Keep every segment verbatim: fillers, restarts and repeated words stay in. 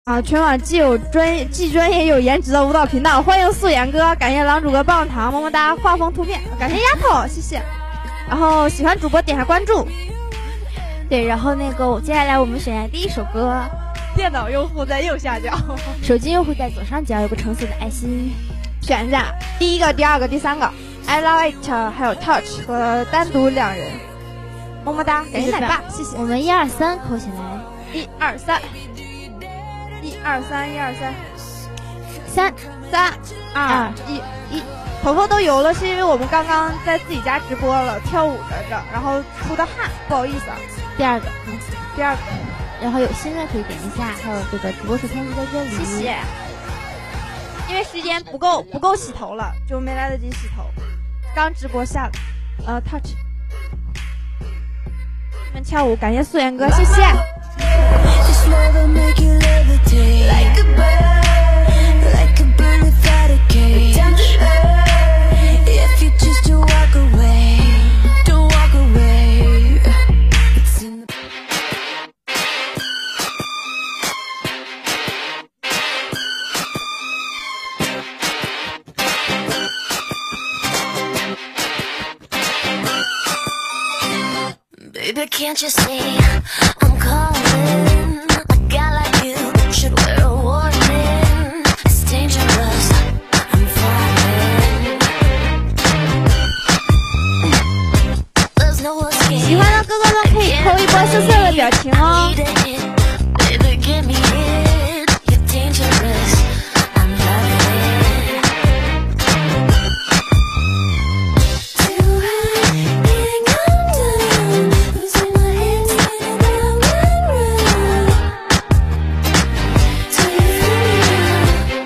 啊，全网既有专业既专业又有颜值的舞蹈频道，欢迎素颜哥，感谢狼主哥棒棒糖，么么哒，画风图片，感谢丫头，谢谢。然后喜欢主播点下关注。 对，然后那个接下来我们选下第一首歌。 电脑用户在右下角， 手机用户在左上角有个橙色的爱心， 选一下第一个、第二个、第三个。I love it， 还有 touch 和单独两人，么么哒，感谢奶爸，谢谢。 我们一二三扣起来， 一二三。一二三，一二三， 三三二一一，头发都油了，是因为我们刚刚在自己家直播了，跳舞着着，然后出的汗，不好意思啊。 第二个， 嗯，第二个， 然后有新的可以点一下，还有这个直播室通知在这里。 谢谢。因为时间不够不够洗头了，就没来得及洗头，刚直播下了，呃 ，touch， 们跳舞，感谢素颜哥，谢谢。This love will make you levitate like a bird, like a bird without a cage. Down to earth, if you choose to walk away, don't walk away. It's in the baby, can't you see I'm calling? A guy like you should wear a warning. It's dangerous, I'm falling. There's no escape. 喜欢的哥哥们可以扣一波色色的表情哦。Baby, give me it. You're dangerous, I'm loving. Do I think I'm done? Losing my head, spinning round and round. Do you feel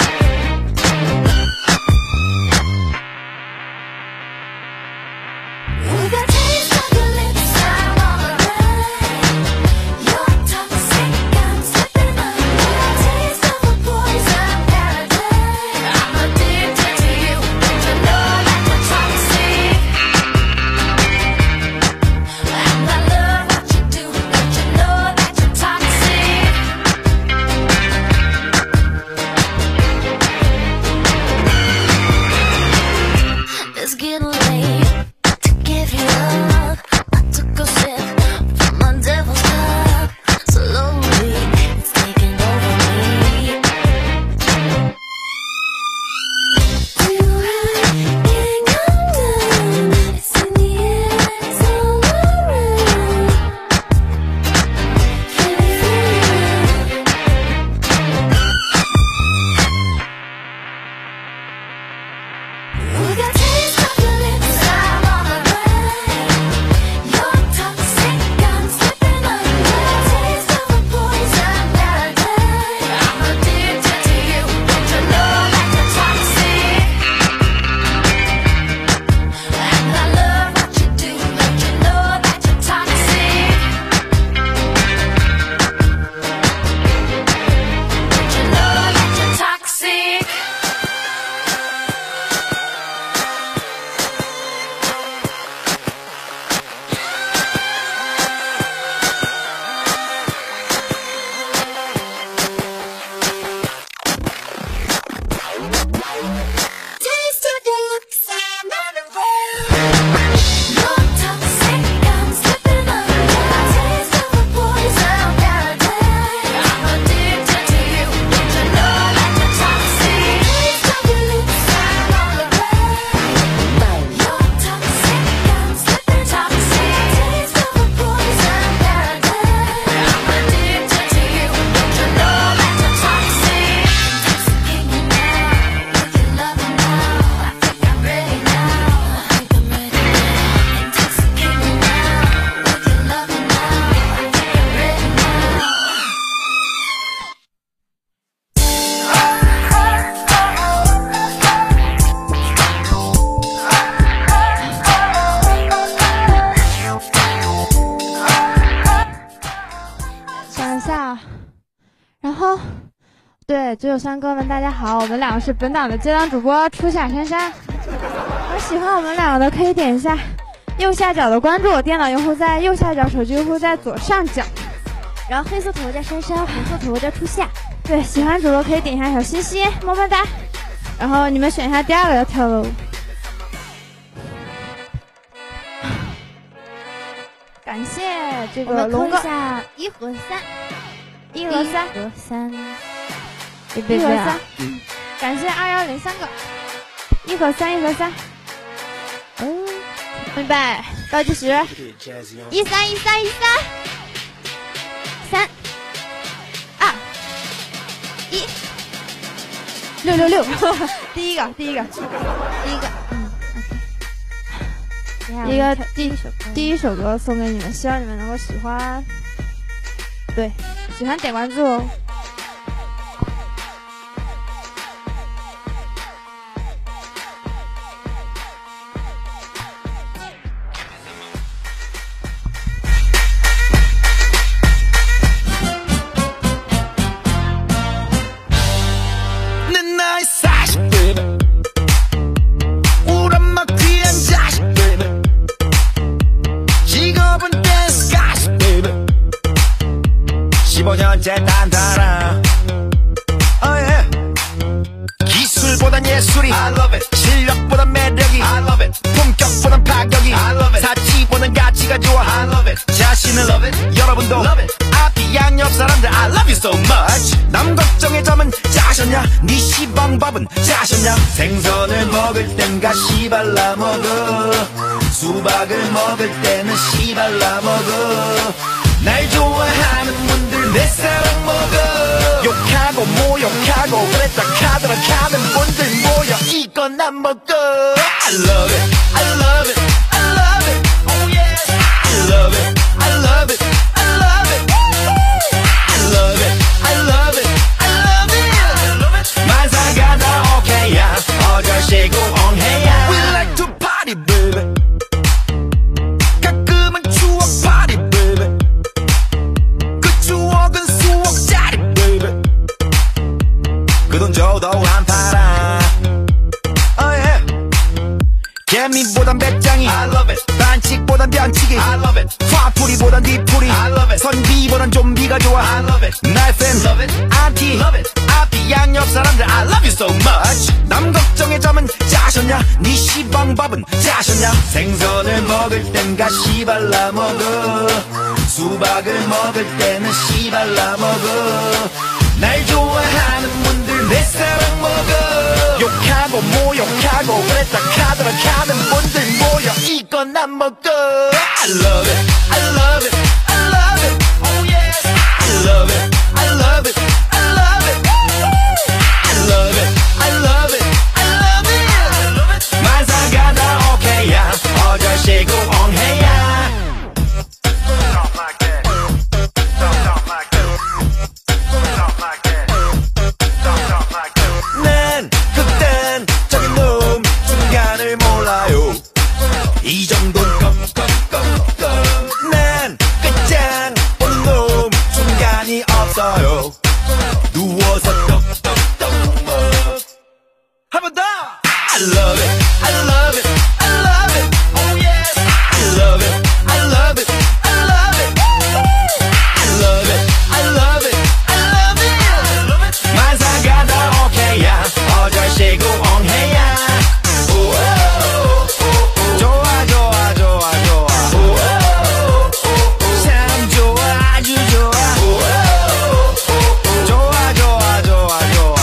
me? With that taste of your lips, I'm all around. You're toxic, I'm slipping under. Taste of a poison paradise. I'm addicted to you, don't you know that you're toxic? And I love what you do, don't you know that you're toxic? It's getting late to give you up. I took a sip from my devil's cup. Slowly, it's taking over me. Do I think I'm done? It's in the air, it's all around. Can you feel it? With that taste of your lips, I'm on the run. You're toxic, I'm slipping under. Taste of a poison paradise. I'm addicted to you, don't you know that you're toxic? And I love what you do, don't you know that you're toxic? Don't you know that you're toxic? Taste of your lips, I'm on the run. You're toxic, I'm slipping under. Taste of a poison paradise. I'm addicted to you, don't you know that you're toxic? Taste of your lips, I'm on the run. You're toxic, I'm slipping toxic. Taste of a poison paradise. I'm addicted to you, don't you know that you're toxic? Intoxicating me now, with your loving now. I think I'm ready now. I think I'm ready now. Intoxicating me now, with your loving now. I think I'm ready now. 想一下，然后对只有三哥们，大家好，我们两个是本档的接档主播初夏珊珊。有喜欢我们两个的可以点一下右下角的关注，电脑用户在右下角，手机用户在左上角。 然后黑色头发叫珊珊，红色头发叫初夏。 对，喜欢主播可以点一下小心心，么么哒。然后你们选一下第二个要跳的舞。感谢这个龙哥。 下一和三， 一和三， 和三， 一和三。感谢二幺零三个，一和三，一和三。嗯，预备，倒计时，一三一三一三，三，二，一，六六六，第一个，第一个，第一个，嗯 ，OK， 一个第一首第一首歌送给你们，希望你们能够喜欢。对，喜欢点关注哦。 십오 년째 단단한 oh yeah. 기술보단 예술이 I love it. 실력보단 매력이 I love it. 품격보단 파격이 I love it. 사치보단 가치가 좋아 I love it. 자신을 love it. 여러분도 love it. 앞뒤 양옆 사람들 I love you so much. 남 걱정의 점은 짜셨냐 네 시방밥은 짜셨냐 생선을 먹을 땐 가시 발라 먹어 수박을 먹을 때는 씨 발라 먹어 날 좋아하는 분들 내 사랑 먹어 욕하고 모욕하고 그랬다 카더라 카는 분들 모여 이건 안 먹어 I love it, I love it, I love it, oh yes I love it, I love it, I love it I love it, I love it, I love it 만사가 다 오케이야 어절시고 엉해야 We like to party baby 가끔은 추억 party baby 추억은 수억짜리 baby 그 돈 줘도 안 팔아 oh yeah 개미보단 배짱이 I love it 반칙보단 변칙이 I love it 화풀이보단 뒤풀이 I love it 선비보단 좀비가 좋아 I love it 날 팬 love it 안티 love it 앞뒤 양옆 사람들 I love you so much 남 걱정의 점은 짜셨냐 네 시방밥은 짜셨냐 생선을 먹을 땐 가시 발라 먹어 수박을 먹을 때는 씨 발라 먹어 날 좋아하는 분들 내 사랑 먹어 욕하고 모욕하고 그랬다 카더라 카는 분들 모여 이건 안 먹어 I love it, I love it, I love it, oh yes I love it, I love it, I love it I love it, I love it, I love it 만사가 다 오케이야 어절시고 엉해야 난 극단적인 놈 중간을 몰라요 이 정도는 껌껌껌껌 난 끝장 보는 놈 중간이 없어요 누워서 떡떡떡 먹 한 번 더 I love it I love it I love it oh yes I love it I love it I love it I love it I love it I love it 만사가 다 오케이야 어절시고 엉해야 좋아 좋아 좋아 좋아 참 좋아 아주 좋아 좋아 좋아 좋아 좋아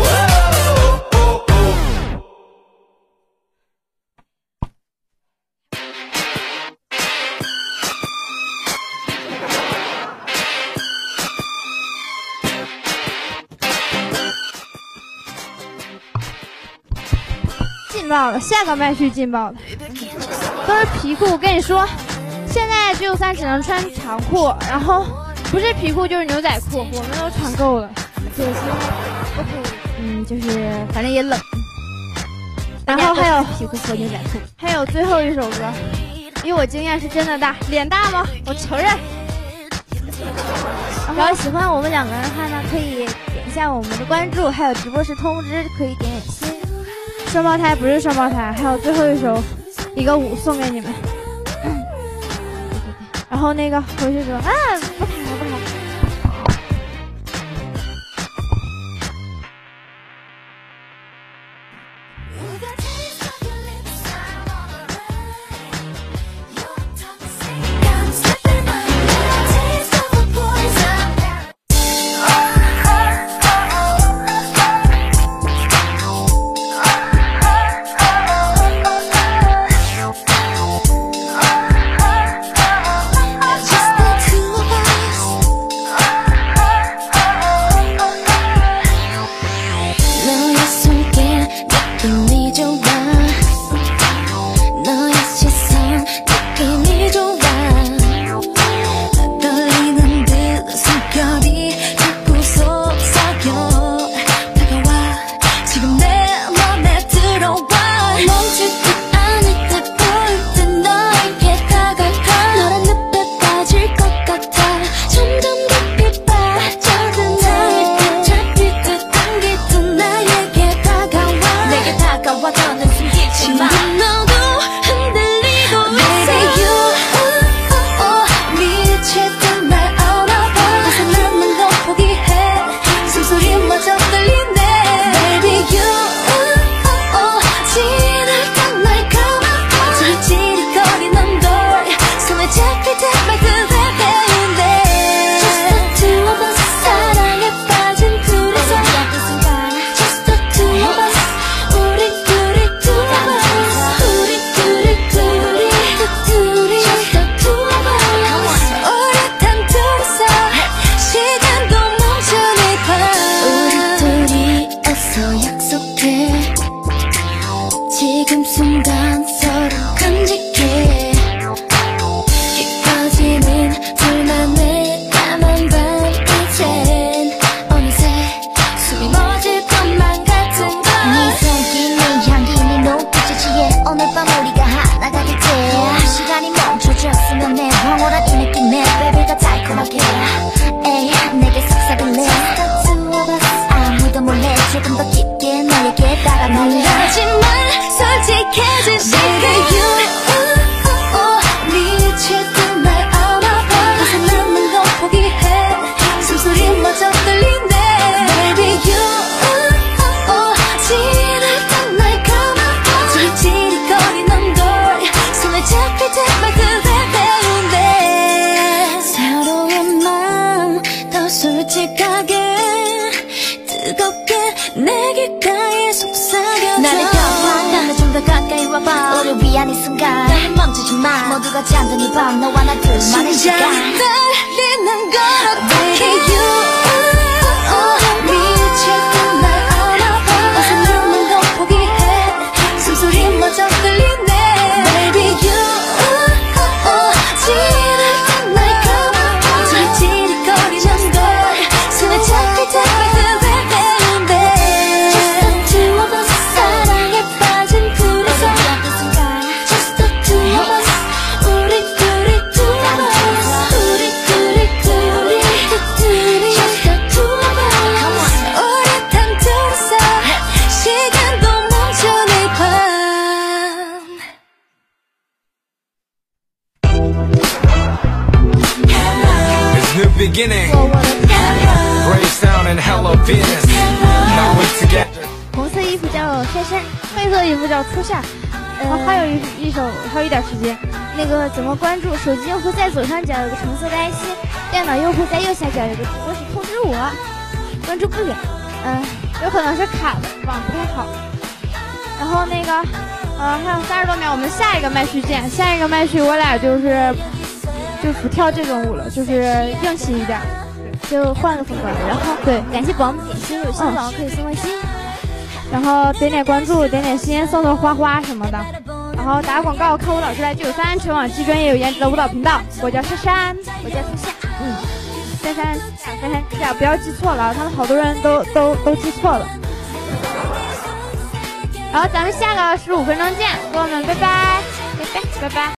劲爆了，下个麦序劲爆了，都是皮裤。我跟你说，现在只有三只能穿长裤，然后不是皮裤就是牛仔裤，我们都穿够了。对，所以 OK， 嗯，就是反正也冷。然后还有皮裤和牛仔裤， 还有最后一首歌，因为我经验是真的大，脸大吗？我承认。然后喜欢我们两个人的话呢，可以点一下我们的关注，还有直播时通知，可以点点心。双胞胎不是双胞胎，还有最后一首一个舞送给你们。然后那个回去说啊，不弹了不弹了。 너를 위한 이 순간 멈추지 마 모두가 잠든 이 밤 너와 나 둘만의 시간 떨리는 걸 어떻게 you 미칠 듯 날 알아봐 웃음은 건 포기해 숨소리마저 들리네 Baby you 지날 듯 날 감아 잘 찌릿거리는 걸 손에 잡힐 때까지 baby Just the two of us 사랑에 빠진 둘이서 Just the two of us 우리 둘이 둘이 우리 둘이 둘이 둘이 Just the two of us 우리 단둘이서 시간도 멈춘 이 밤 It's new beginning. Brave sound and hello Venus. Now we're together. 红色衣服叫珊珊，黑色衣服叫初夏。呃，还有一一首，还有一点时间。那个怎么关注？手机用户在左上角有个橙色的爱心，电脑用户在右下角有个我是通知我，关注不了。嗯、呃，有可能是卡的，网不太好。然后那个，呃，还有三十多秒，我们下一个麦序见。下一个麦序我俩就是就不跳这种舞了，就是硬气一点，就换个风格。然后对，感谢宝姆点心，有新宝可以送个心。然后点点关注，点点心，送送花花什么的。然后打广告，看舞蹈出来就有三，全网最专业有颜值的舞蹈频道。我叫珊珊，我叫初夏，嗯，珊珊珊珊初夏，不要记错了，他们好多人都都都记错了。然后咱们下个十五分钟见，朋友们，拜拜，拜拜，拜拜。